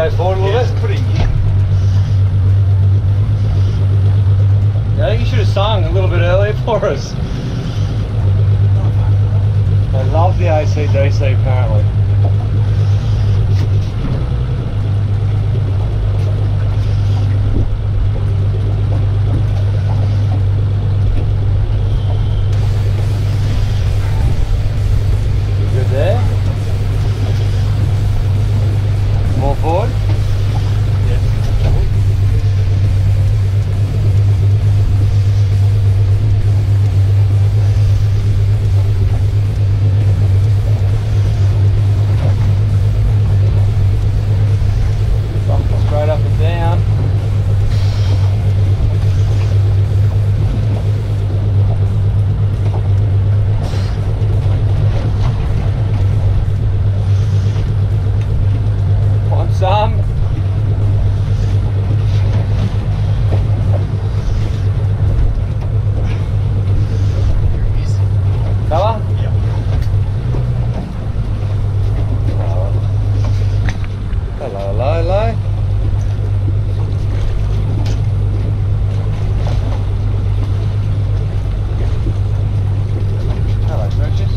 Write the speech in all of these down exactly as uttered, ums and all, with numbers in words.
go forward a little Yeah, bit? putting in. Yeah, I think you should have sung a little bit earlier for us. I love the A C D C apparently. You good there? More forward? Straight up and down. Want some? Fella? Yep. Hello, hello, hello. Hello, precious.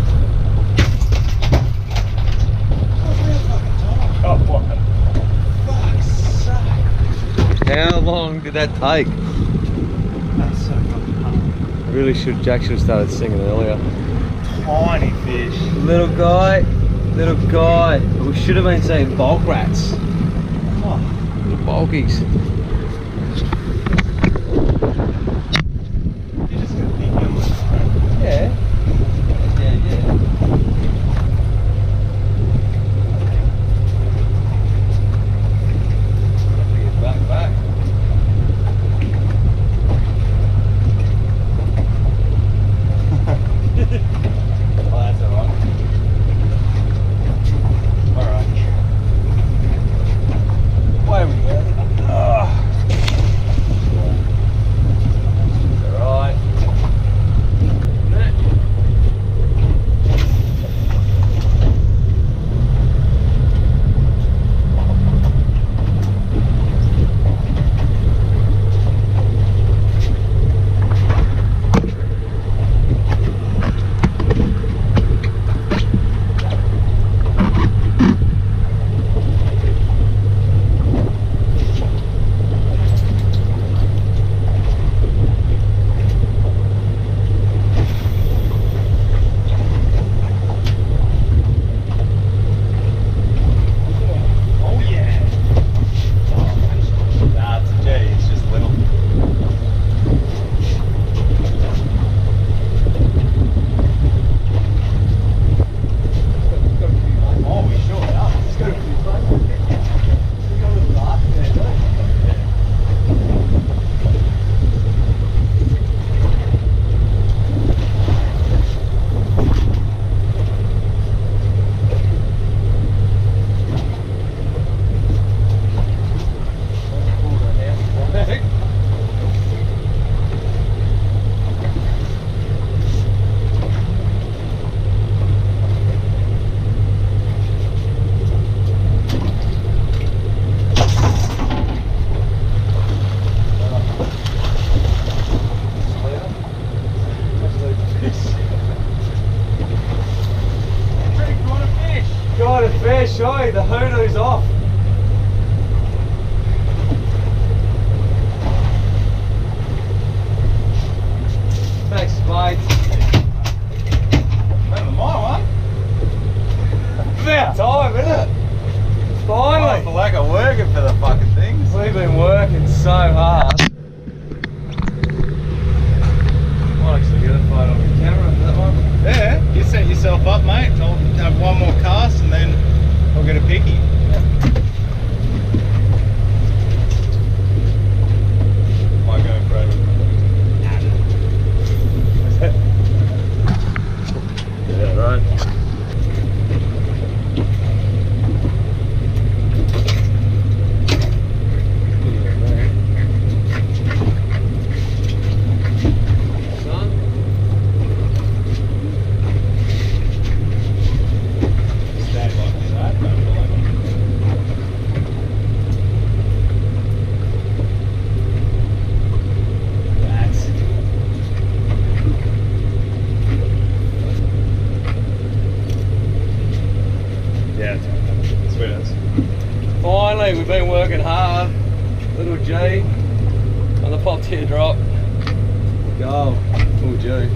Oh, what? Fuck's sake. How long did that take? That's so fucking hard. Really should, Jack should have started singing earlier. Tiny fish. Little guy, little guy. We should have been seeing bulk rats. Oh. Little bulkies. You're just gonna pick him. Yeah. Yeah, yeah. Get back, back. Oh, that's alright. Alright. Away we go. Oh. Alright. Oh yeah. Nah, it's a G, it's just little. Oh, we sure are. It's got a few places. We got a little laugh there, don't we? Got a fish, oi, the hoodoo's off. Thanks, mate. Better than my one. About time, isn't it? Oh, Finally. for lack of working for the fucking things. We've been working so hard. Might actually get a photo on the camera of that one. Yeah, you set yourself up, mate. I'll have one more cast and then I'll get a picky. Finally, we've been working hard. Little G on the pop teardrop. Go. Oh, G.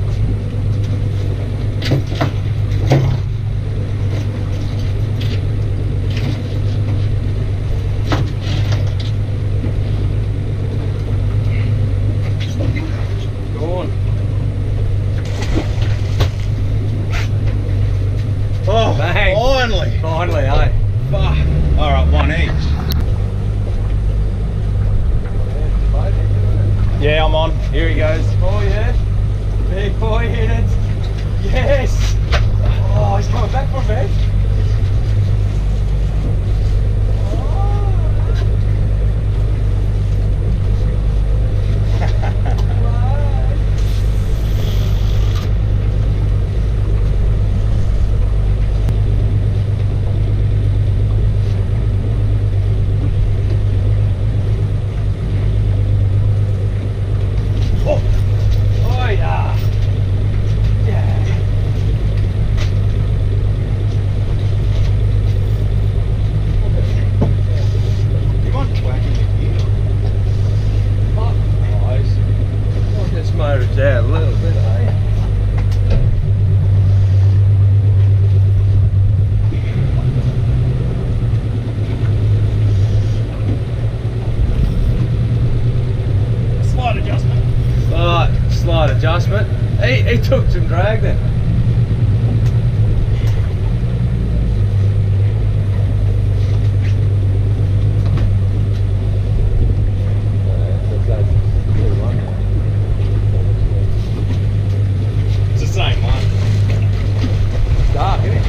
Go on. Oh, Bang. finally. Finally, eh? Fuck. All right, one each. Yeah, I'm on. Here he goes. Oh yeah. Big boy hit it. Yes. Oh, he's coming back from it. Yeah, a little bit, eh? Slight adjustment. Slight, slight adjustment. He, he took some drag then. Same one. It's dark, isn't it?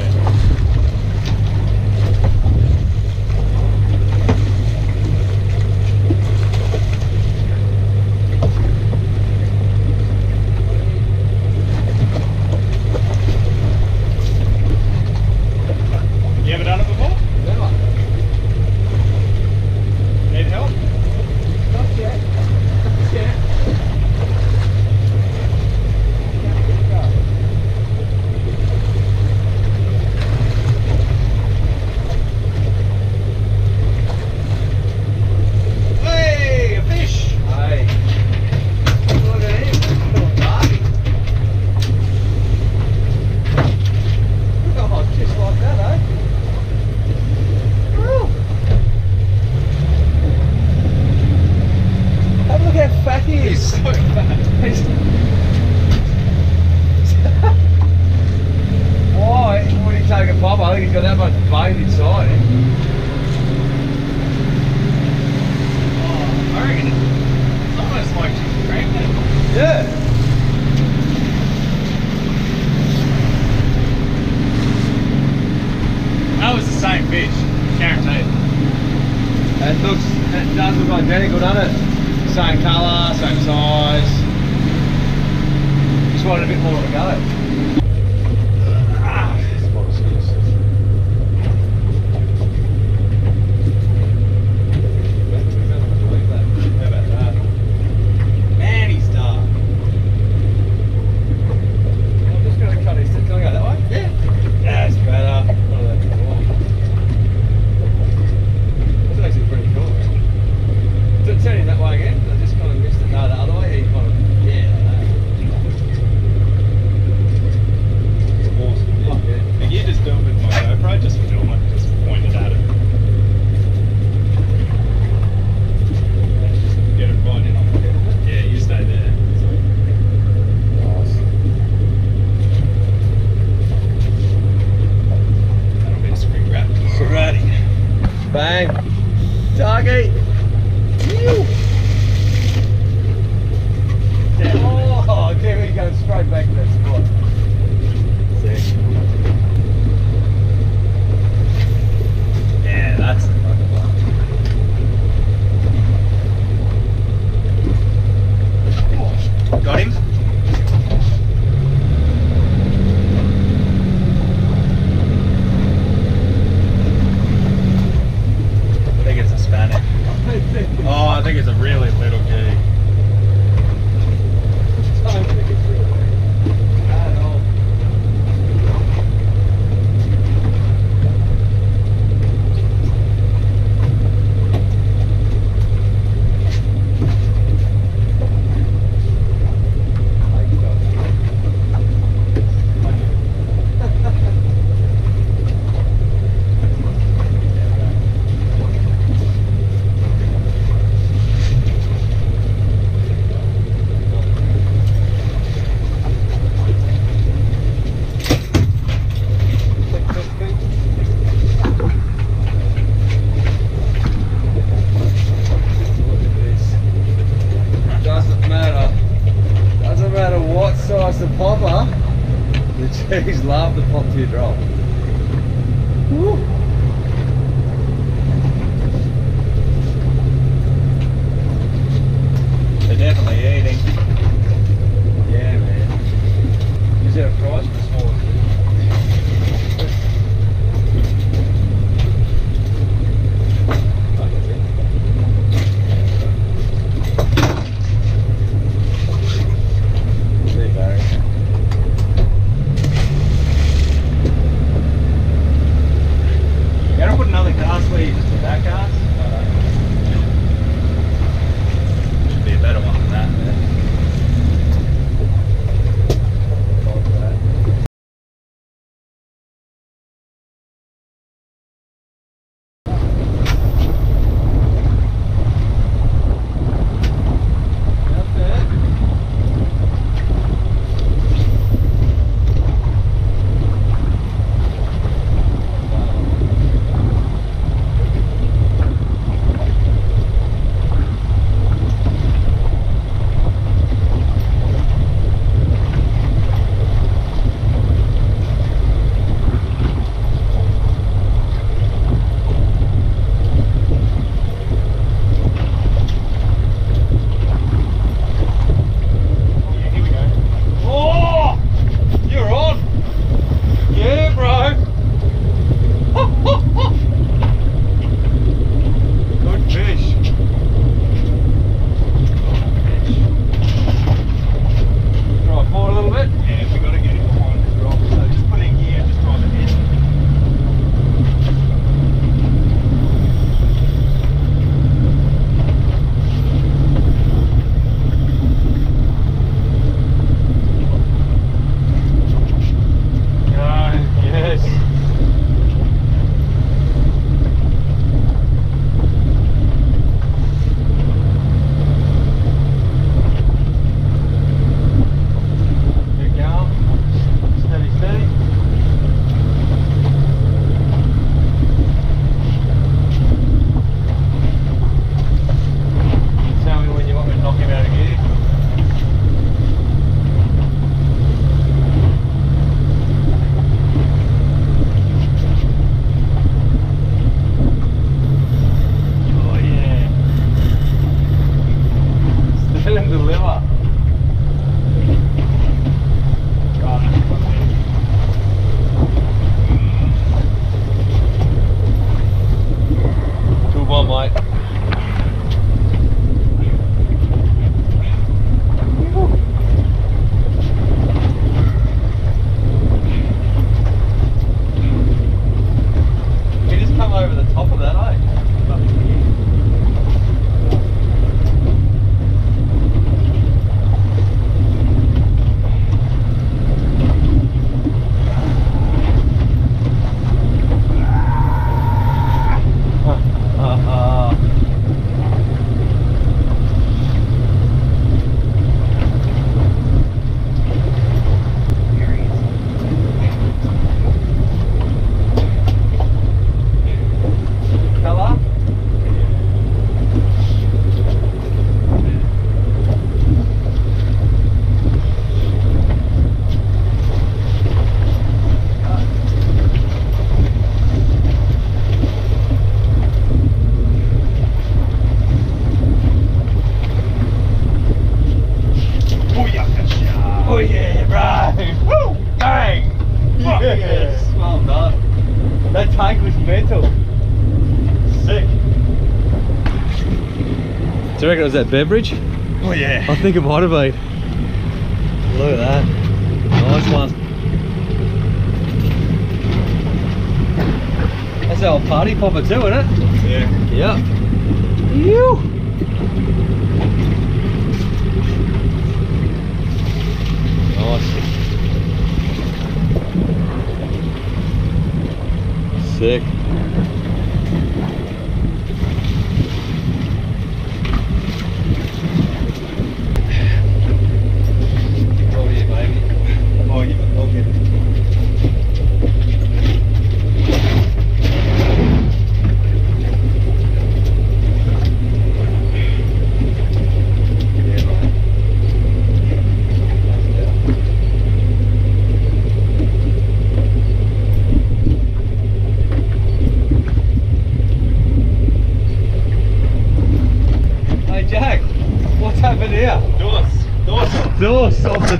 You ever done it before? Never. Need help? Not yet. Not yet. Hey, a fish! Hey. Look at him. Little darky. Look, oh, just like that, eh? Woo. Have a look how fat he is. He's so fat. He's... Why would he take a pop? I think he's got that much bait inside him. I reckon it's almost like she's pregnant. Yeah. That was the same fish, guaranteed. It looks, it does look identical, doesn't it? Same colour, same size. Just wanted a bit more to go. Ah, that's what it is. How about that? Man, he's dark. I'm just going to cut his. Can I go that way? Yeah. That's better. Oh, that's cool. That's actually pretty cool. So turn him that way again. I just kind of missed it. No, the other way. He kind of. Yeah, like that. Jeez, love the pop tier drop. Woo. They're definitely eating. Yeah, man. Is there a price for small? There, Barry. You gotta put another cast where you just put that cast. Should be a better one than that. Yeah. Do you reckon it was that beverage? Oh yeah. I think it might have been. Look at that. Nice one. That's our party popper too, isn't it? Yeah. Yep. Ew. Nice. Sick.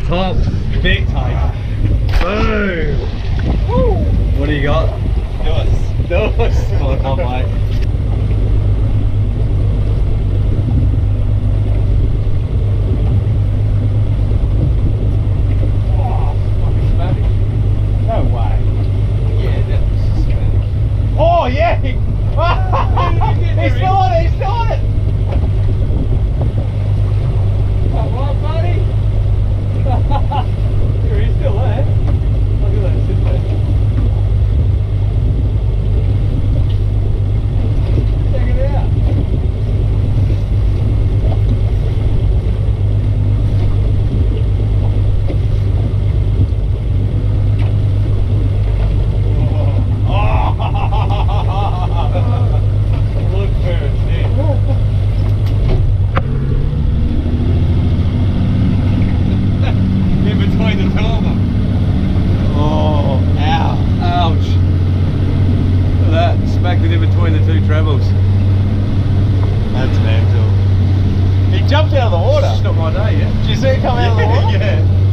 top. Big time. Boom. Woo. What do you got? Nice. Nice. Come on, mate. No way. Yeah, that was systematic. Oh, yeah! He's still on it, he's still on it! Come on, buddy! Here, he's still there. Look at that, sit there. Check it out. Look where it's in. In between the two of them. Oh, Ow. ouch. Look at that. Smacked it in between the two trebles. That's mental. He jumped out of the water. It's not my day yet. Did you see it come out of the water? Yeah.